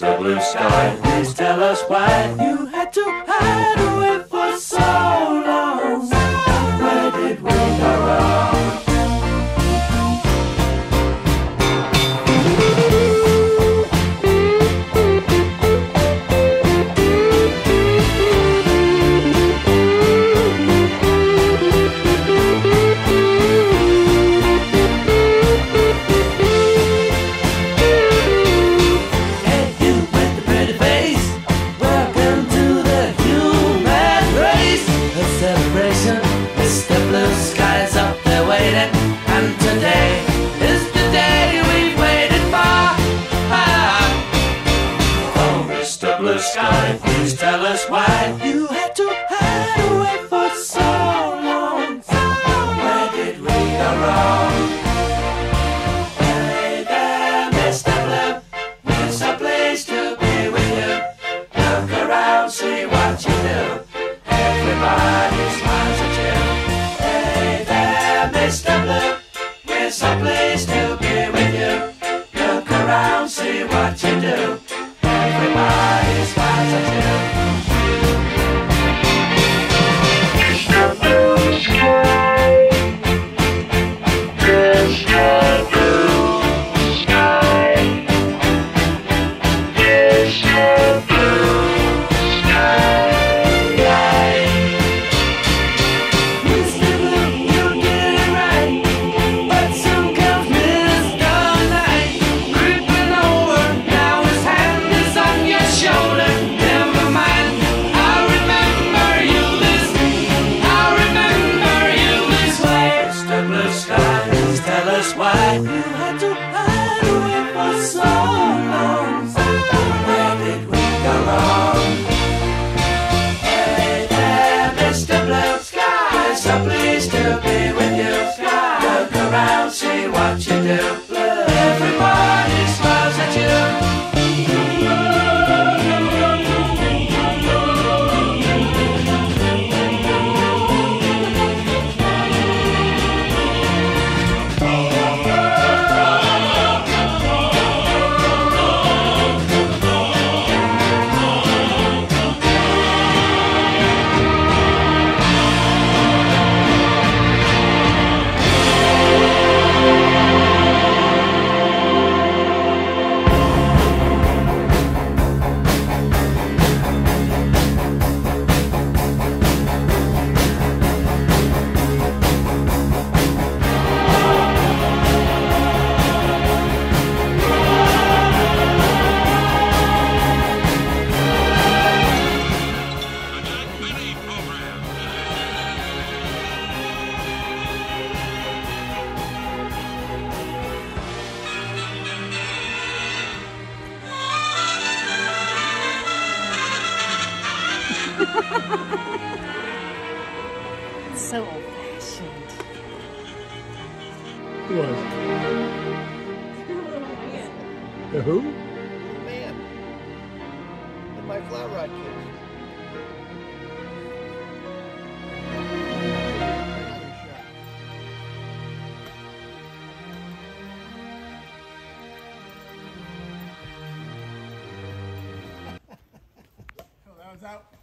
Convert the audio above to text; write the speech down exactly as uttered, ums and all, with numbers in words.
Mister Blue Sky, please tell us why you had to hide away for so long. Where did we go wrong? Mister Blue Sky's up there waiting, and today is the day we've waited for. Ah. Oh, Mister Blue Sky, please tell us why you had to hide away for so long. Where did we go wrong? Hey there, Mister Blue, it's a place to be with you. Look around, see what you do. Everybody smiles at you. Hey there, Mister Blue, we're so pleased to be with you. Look around, see what you do. Everybody smiles at you. Mister Blue Sky, Mister Blue Sky, Mister Blue Sky. Why you had to hide away for so long? Where did we go wrong? Hey there, Mister Blue Sky, so pleased to be with you. Look around, see what you do. Everybody smiles at you. It's so old-fashioned. What? The who? Man. In my flat rod case. Oh, that was out.